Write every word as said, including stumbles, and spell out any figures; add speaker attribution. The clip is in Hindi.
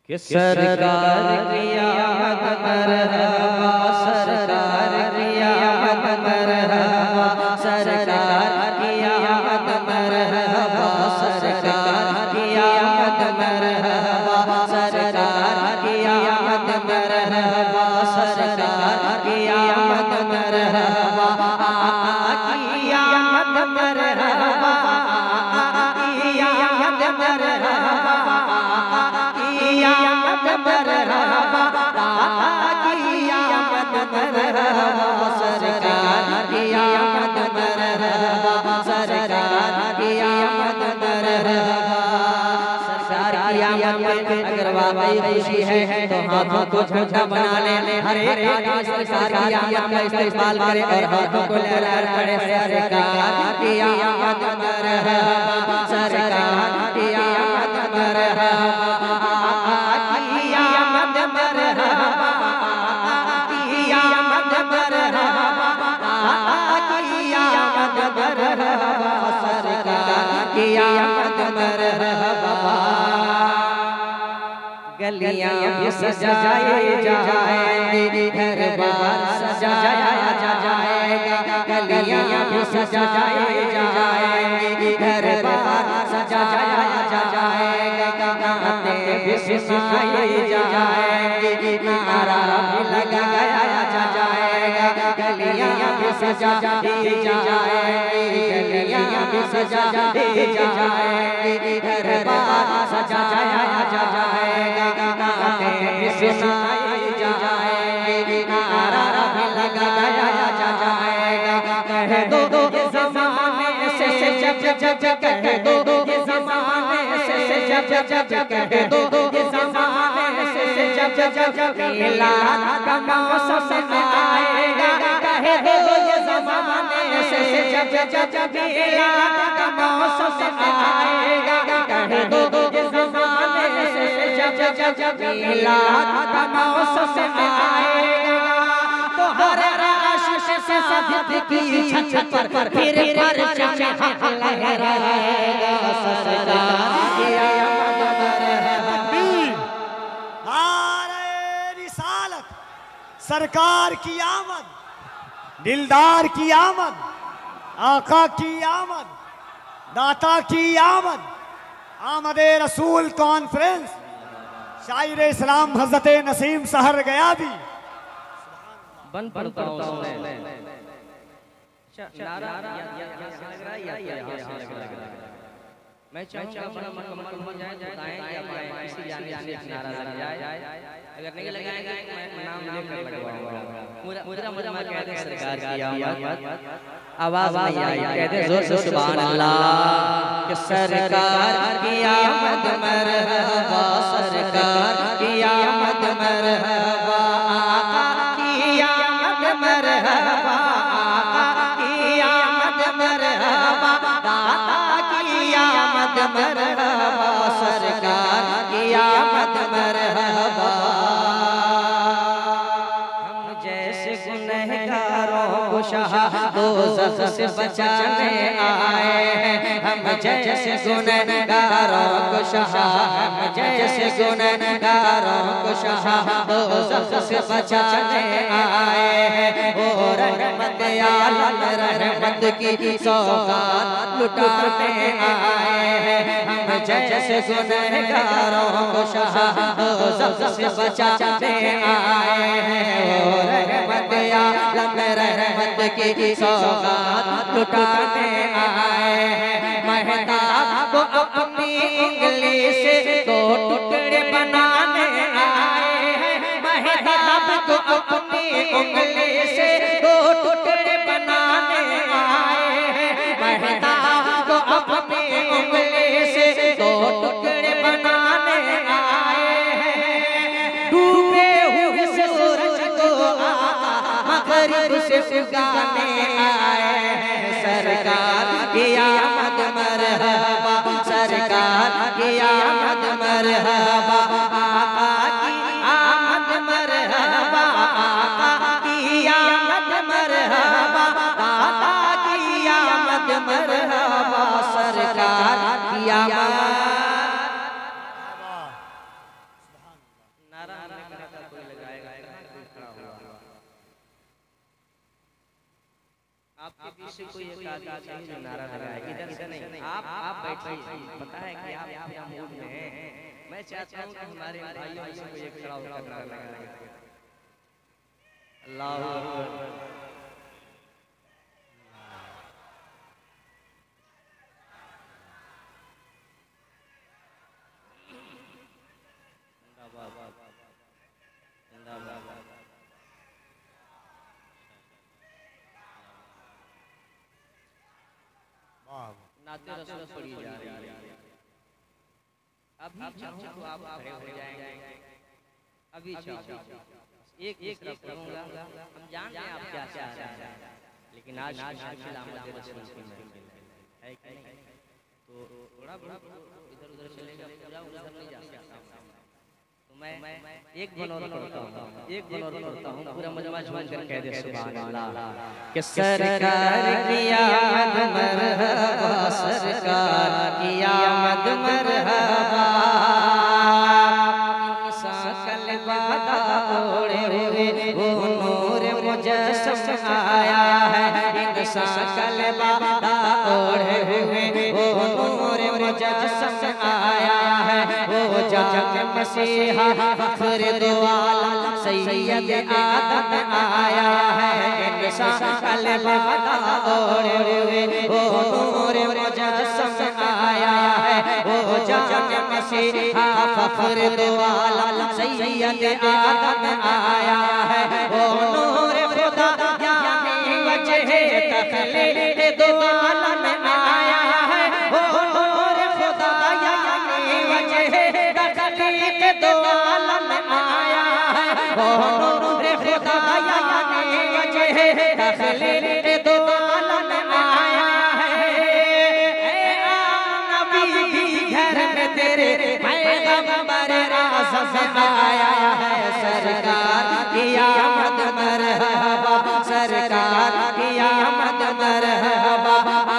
Speaker 1: कि सरकार की आमद मरहबा, सरकार की आमद मरहबा, सरकार की आमद मरहबा, सरकार की आमद मरहबा, सरकार की आमद मरहबा, सरकार की आमद मरहबा, की आमद मरहबा, की आमद मरहबा, की आमद मरहबा, की आमद मरहबा, सरकार की आमद मरहबा, सरकार की आमद मरहबा, सरकार की आमद पे अगर वाकई खुशी है तो हाथों को झंडा बना ले, हर एक आदमी सरकार की आमद का इस्तेमाल करे और हाथों को लहरा करे, सरकार की आमद मरहबा, सरकार की आमद मरहबा, की आमद मरहबा, की आमद मरहबा, की आमद मरहबा, सरकार की आमद मरहबा। गलियां भी सजाए जाएंगी, घर बार सजाया जाएगा, गलियां भी सजाए जाएंगी, घर बार सजाया जाएगा, गाते भी सुनाए जाएंगी, नारा भी लगाया जाएगा, गलियां भी सजाई जाएंगी, गलियां भी सजाई जाएंगी, घर बार सजाया जाएगा, गाते भी सुनाए जाएंगी, नारा भी लगाया जाएगा। कह दो ये ज़माने से जब जब जब कह दो ये ज़माने से जब जब जब कह दो ये ज़माने से जब जब जब मिलाद का मौसम आएगा, कह दो ये ज़माने से जब जब जब मिलाद का मौसम आएगा, कह दो ये ज़माने से जब जब जब मिलाद का मौसम आएगा, तो हर आशिक़ से सजद की छत पर फिर परचम हक़ लहराएगा, सरकार की आमद मरहबा।
Speaker 2: नारे रिसालत, सरकार की आमद, दिलदार की आमद, आका की आमद, दाता की आमद, आमदे रसूल कॉन्फ्रेंस, शायर इस्लाम हज़रत नसीम सहर गयाबी
Speaker 1: बन पड़ता हूँ नारा मैं चाहूँगा अपना मुकम्मल हो जाए, बताएं या पाएं किसी जाने जाने नारा लग जाए, अगर नहीं लगाएगा मैं नाम लेकर लगवाऊंगा, पूरा पूरा मुझे कहते हैं सरकार की आमद, आवाज नहीं आई, कहते हैं जोर से सुभान अल्लाह, कि सरकार की आमद मरहबा, सरकार की आमद मरहबा, आका की आमद मरहबा, आका की आमद मरहबा, दाता की आमद मरहबा, सरकार की आमद मरहबा। हम जैसे गुनहगारों को शाह दोज़ख से बचाने आए हैं, हम जैसे गुनहगारों को शाह, हम जैसे गुनहगारों को शाह दोज़ख से बचाने आए हैं, ओ रहमत आलम रहमत की सौगात लुटाने आए हैं, हम जैसे गुनहगारों को शाह दोज़ख से बचाने आए हैं, ओ रहमत आलम रहमत की सौगात लुटाने आए हैं, महताब को अपनी उंगली से दो टुकड़े बनाने आए हैं, महताब को अपनी उंगली से दो टुकड़े बनाने आए हैं, महताब को अपनी उंगली से दो टुकड़े बनाने आए हैं, डूबे हुए सूरज को मगरिब से उगाने आए हैं, सरकार की आमद मरहबा, सरकार की आमद मरहबा, आका की आमद मरहबा, आका की आमद मरहबा, दाता की आमद मरहबा, सरकार की आमद। से कोई एक आदमी चाहिए जो नारा लगाए, इधर से नहीं। आप आप बैठिए, पता है कि आप पूरा मूड में हैं। मैं चाहता हूँ कि हमारे भाइयों में से कोई एक खड़ा होकर नारा लगाए। अल्लाहू अकबर। नाते रसूल पढ़ी जा रही है। अभी चाहूं तो आप खड़े हो जाएंगे। अभी चाहूं एक एक करूंगा। हम जानते हैं आप क्या चाह रहे हैं, लेकिन आज महफिल आमद रसूल की महफिल है कि नहीं? तो थोड़ा बहुत इधर उधर चलेगा, पूरा उधर नहीं जा सकता। तो मैं एक बनौर करता हूँ, एक बनौर करता हूँ, पूरा मजमा झूम कर कह दे सुभान अल्लाह कि सरकार की आमद मरहबा, सरकार की आमद मरहबा। सकल बादा ओढ़े हुए वो नूर मुजस्सम आया है। सकल बादा ओढ़े हुए वो नूर मुजस्सम आया है। वो जाके मसीहा फख्र दो आलम सैयद आदम आया है। सकल बादा ओढ़े हुए वो नूर मुजस्सम आया है। वो जाके मसीहा फख्र दो आलम सैयद आदम आया है। वो नूर खुदा यानी वजह तखलीक दो आलम आया है। वो नूर खुदा यानी वजह तखलीक दो आलम आया है। वो नूर खुदा यानी वजह तखलीक दो आलम आया है। ए आम नबी भी घर में तेरे पैगंबर आज़म आया है। सरकार की आमद मरहबा, सरकार की आमद मरहबा।